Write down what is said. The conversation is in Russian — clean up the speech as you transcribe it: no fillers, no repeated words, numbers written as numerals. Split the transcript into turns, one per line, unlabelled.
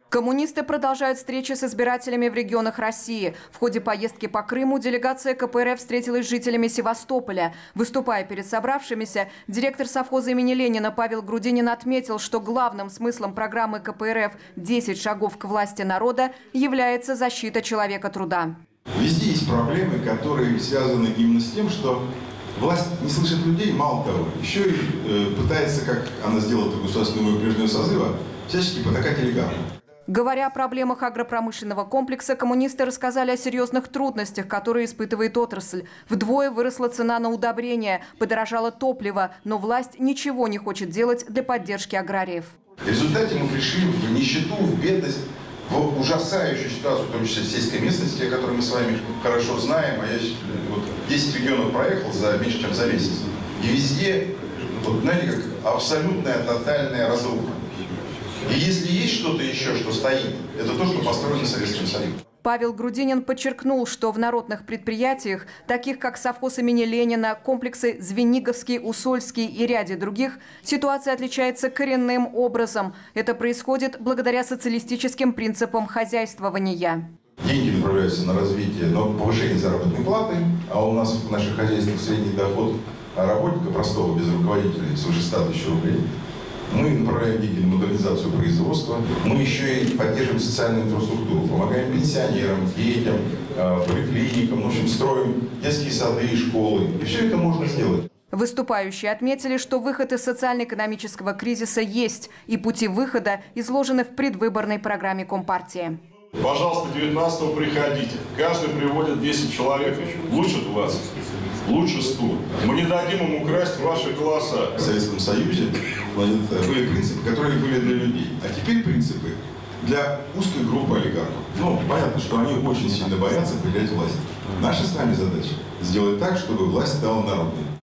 Коммунисты продолжают встречи с избирателями в регионах России. В ходе поездки по Крыму делегация КПРФ встретилась с жителями Севастополя. Выступая перед собравшимися, директор совхоза имени Ленина Павел Грудинин отметил, что главным смыслом программы КПРФ «10 шагов к власти народа» является защита человека труда.
Везде есть проблемы, которые связаны именно с тем, что власть не слышит людей, мало того, еще и пытается, как она сделала это в государственном выборе прежнего созыва, всячески потакать олигархам.
Говоря о проблемах агропромышленного комплекса, коммунисты рассказали о серьезных трудностях, которые испытывает отрасль. Вдвое выросла цена на удобрения, подорожало топливо, но власть ничего не хочет делать для поддержки аграриев.
В результате мы пришли в нищету, в бедность, в ужасающую ситуацию, в том числе в сельской местности, о которой мы с вами хорошо знаем. А я 10 регионов проехал за меньше, чем за месяц. И везде, знаете, как абсолютная, тотальная разруха. И если есть что-то еще, что стоит, это то, что построено Советским Союзом.
Павел Грудинин подчеркнул, что в народных предприятиях, таких как совхоз имени Ленина, комплексы Звениговский, Усольский и ряде других, ситуация отличается коренным образом. Это происходит благодаря социалистическим принципам хозяйствования.
Деньги направляются на развитие, но повышение заработной платы, а у нас в наших хозяйствах средний доход работника простого, без руководителя, свыше 100 тысяч рублей. Мы направляем деньги на модернизацию производства. Мы еще и поддерживаем социальную инфраструктуру, помогаем пенсионерам, детям, поликлиникам, в общем, строим детские сады и школы. И все это можно сделать.
Выступающие отметили, что выход из социально-экономического кризиса есть, и пути выхода изложены в предвыборной программе Компартии.
Пожалуйста, 19-го приходите. Каждый приводит 10 человек. Лучше 20, лучше 100. Мы не дадим им украсть ваши голоса.
В Советском Союзе были принципы, которые были для людей. А теперь принципы для узкой группы олигархов. Ну, понятно, что они очень сильно боятся потерять власть. Наша с вами задача сделать так, чтобы власть стала народной.